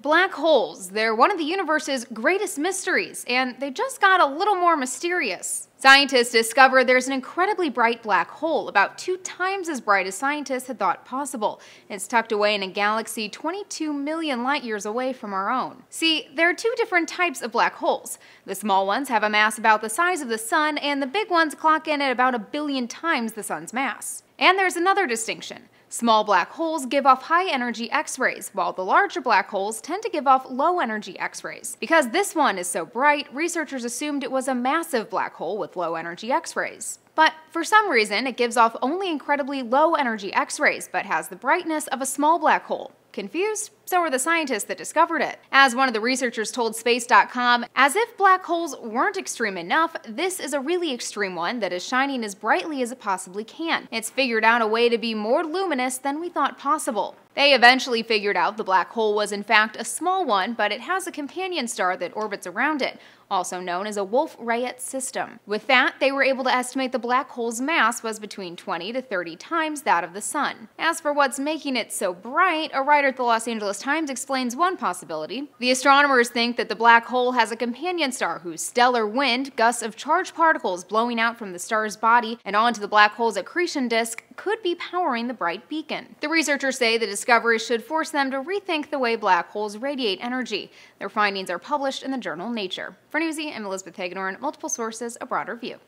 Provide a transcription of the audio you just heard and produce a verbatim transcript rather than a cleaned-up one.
Black holes. They're one of the universe's greatest mysteries, and they just got a little more mysterious. Scientists discovered there's an incredibly bright black hole, about two times as bright as scientists had thought possible. It's tucked away in a galaxy twenty-two million light years away from our own. See, there are two different types of black holes. The small ones have a mass about the size of the sun, and the big ones clock in at about a billion times the sun's mass. And there's another distinction. Small black holes give off high-energy X-rays, while the larger black holes tend to give off low-energy X-rays. Because this one is so bright, researchers assumed it was a massive black hole with low-energy X-rays. But for some reason, it gives off only incredibly low-energy X-rays, but has the brightness of a small black hole. Confused? So are the scientists that discovered it. As one of the researchers told Space dot com, as if black holes weren't extreme enough, this is a really extreme one that is shining as brightly as it possibly can. It's figured out a way to be more luminous than we thought possible. They eventually figured out the black hole was in fact a small one, but it has a companion star that orbits around it, also known as a Wolf-Rayet system. With that, they were able to estimate the black hole's mass was between twenty to thirty times that of the sun. As for what's making it so bright, a writer at the Los Angeles Times explains one possibility. The astronomers think that the black hole has a companion star whose stellar wind, gusts of charged particles blowing out from the star's body and onto the black hole's accretion disk, could be powering the bright beacon. The researchers say the discovery should force them to rethink the way black holes radiate energy. Their findings are published in the journal Nature. For Newsy, I'm Elizabeth Hagedorn, multiple sources, a broader view.